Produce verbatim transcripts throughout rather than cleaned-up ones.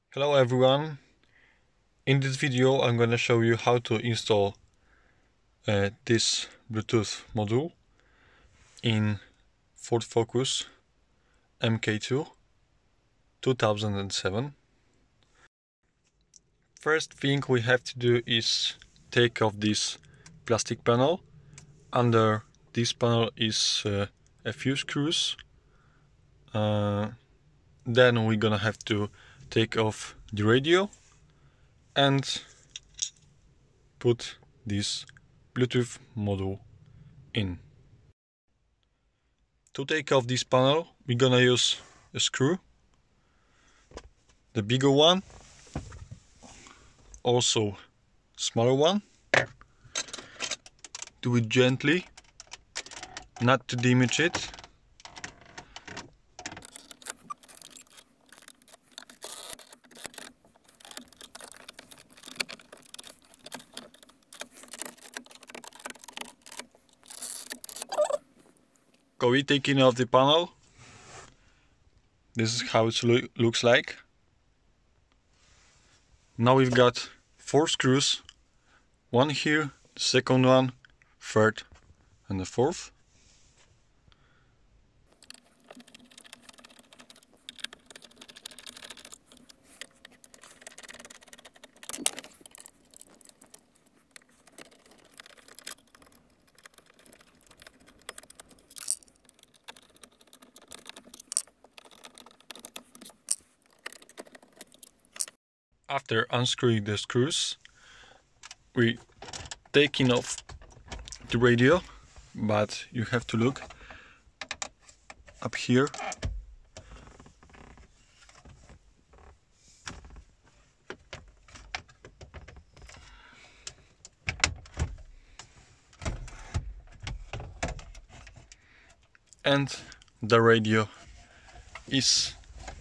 Hello everyone, in this video I'm gonna show you how to install uh, this Bluetooth module in Ford Focus M K two two thousand seven. First thing we have to do is take off this plastic panel. Under this panel is uh, a few screws. Uh, then we're gonna have to take off the radio and put this Bluetooth module in. To take off this panel, we're gonna use a screw, the bigger one, also smaller one. Do it gently, not to damage it. Okay, taking off the panel. This is how it lo looks like. Now we've got four screws, one here, the second one, third and the fourth. After unscrewing the screws, we taking off the radio, but you have to look up here. And the radio is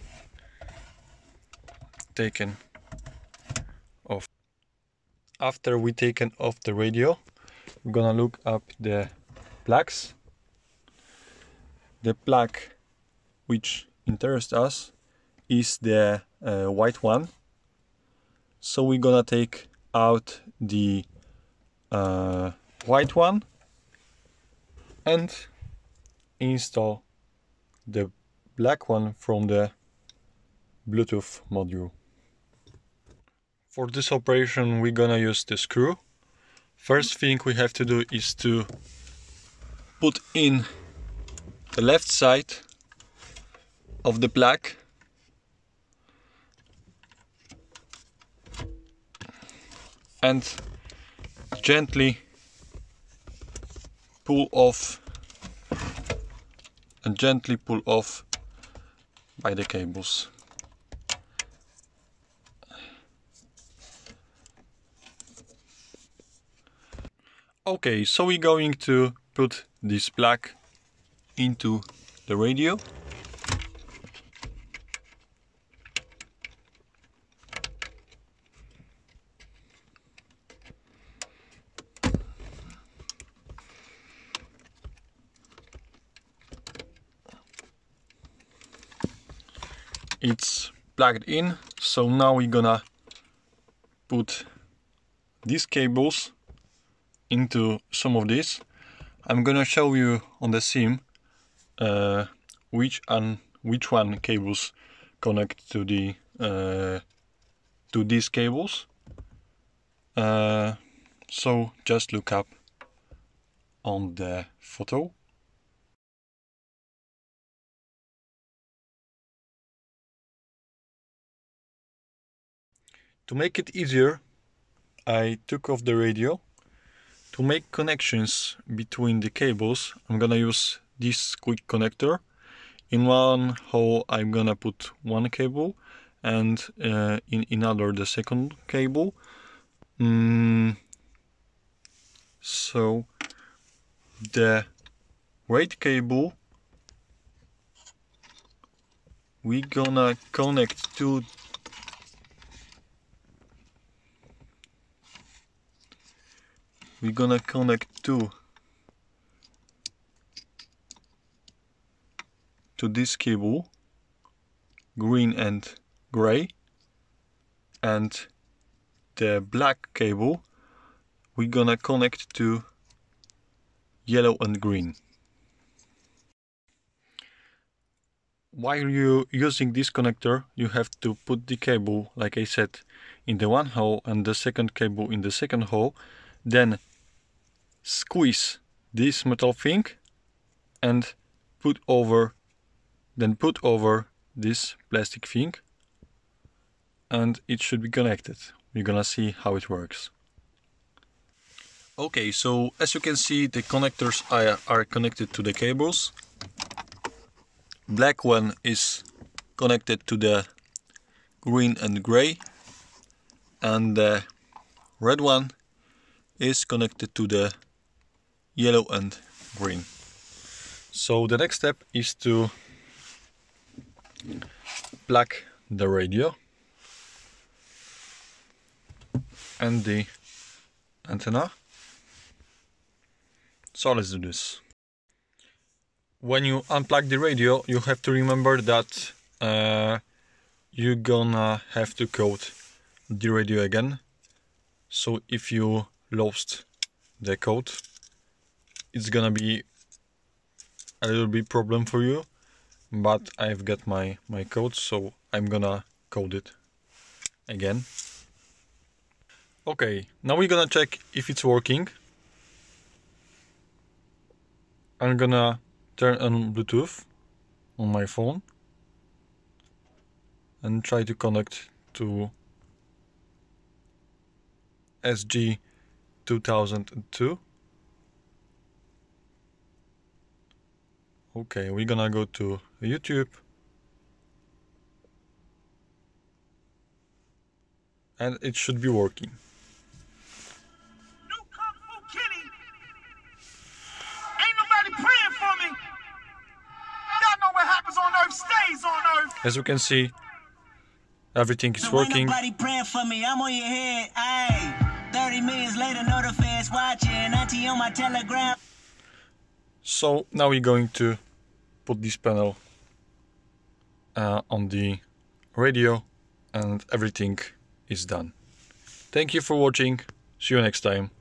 taken off. After we taken off the radio, we're gonna look up the plugs. The plug which interests us is the uh, white one. So we're gonna take out the uh, white one and install the black one from the Bluetooth module. For this operation we're gonna use the screw. First thing we have to do is to put in the left side of the plug and gently pull off and gently pull off by the cables. Okay, so we're going to put this plug into the radio. It's plugged in, so now we're gonna put these cables into some of this. I'm gonna show you on the sim uh, which and which one cables connect to the uh, to these cables. Uh, so just look up on the photo. To make it easier, I took off the radio. To make connections between the cables, I'm gonna use this quick connector. In one hole I'm gonna put one cable and uh, in another the second cable. Mm, so the right cable we gonna connect to we're gonna connect to to this cable, green and gray, and the black cable we're gonna connect to yellow and green. While you're using this connector, you have to put the cable, like I said, in the one hole and the second cable in the second hole, then squeeze this metal thing and put over then put over this plastic thing, and it should be connected. We're gonna see how it works. Okay, so as you can see, the connectors are, are connected to the cables. Black one is connected to the green and gray, and the red one is connected to the yellow and green. So the next step is to plug the radio and the antenna. So let's do this. When you unplug the radio, you have to remember that uh, you're gonna have to code the radio again. So if you lost the code, it's gonna be a little bit problem for you, but I've got my, my code, so I'm gonna code it again. Okay, now we're gonna check if it's working. I'm gonna turn on Bluetooth on my phone and try to connect to S G two thousand two. Okay, we're gonna go to YouTube and it should be working. As you can see, everything is working. Nobody praying for me, I'm on your head. Aye. thirty minutes later, know the fans watching. Auntie on my telegram. So now we're going to put this panel uh, on the radio, and everything is done. Thank you for watching. See you next time.